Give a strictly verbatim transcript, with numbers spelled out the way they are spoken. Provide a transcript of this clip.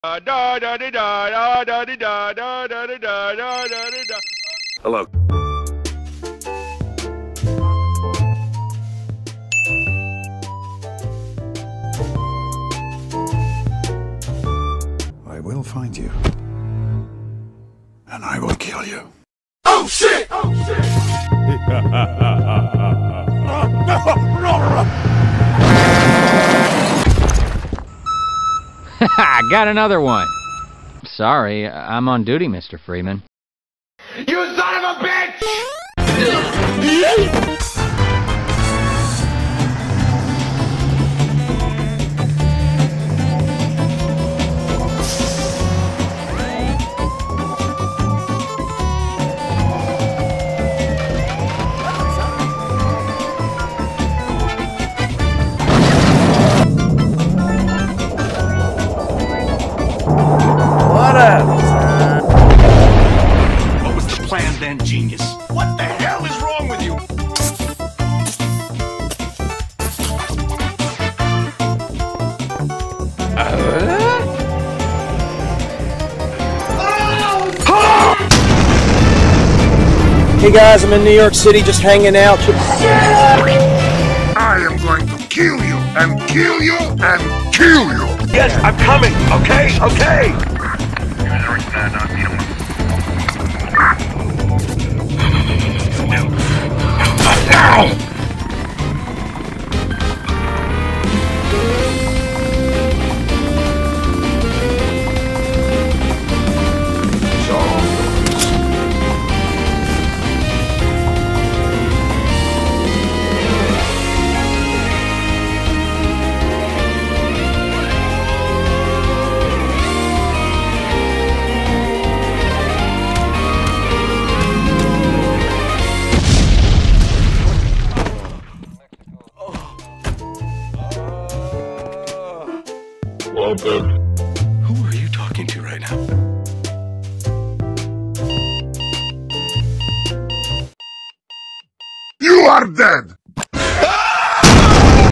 Hello. I will find you. And I will kill you. Oh shit! Oh shit! I got another one. Sorry, I'm on duty, Mister Freeman. You son of a bitch! What was the plan then, genius? What the hell is wrong with you? Hey guys, I'm in New York City just hanging out. I am going to kill you, and kill you, and kill you! Yes, I'm coming, okay? Okay! Walter. Who are you talking to right now? You are dead!